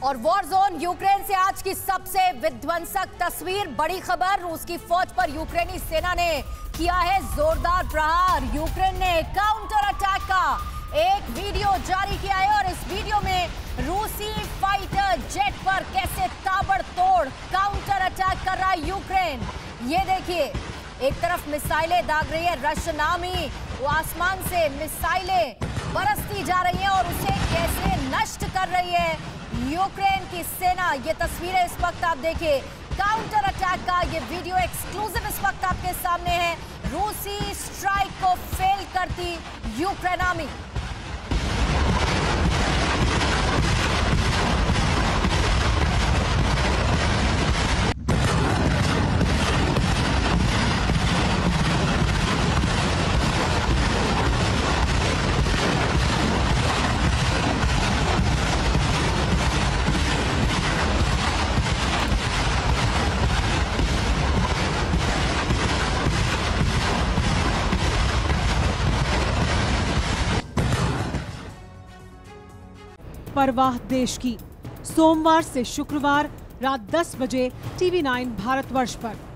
और war zone Ukraine से आज की सबसे विध्वंसक तस्वीर। बड़ी खबर, रूस की फौज पर यूक्रेनी सेना ने किया है जोरदार प्रहार। यूक्रेन ने काउंटर अटैक का एक वीडियो जारी किया है और इस वीडियो में रूसी फाइटर जेट पर कैसे ताबड़तोड़ काउंटर अटैक कर रहा है यूक्रेन। ये देखिए, एक तरफ मिसाइलें दाग रही है रशियन आर्मी, वो आसमान से मिसाइलें बरसती जा रही हैं और उसे कैसे नष्ट कर रही है यूक्रेन की सेना। ये तस्वीरें इस वक्त आप देखिए, काउंटर अटैक का ये वीडियो एक्सक्लूसिव इस वक्त आपके सामने है। रूसी स्ट्राइक को फेल करती यूक्रेन आर्मी। परवाह देश की, सोमवार से शुक्रवार रात 10 बजे TV9 भारतवर्ष पर।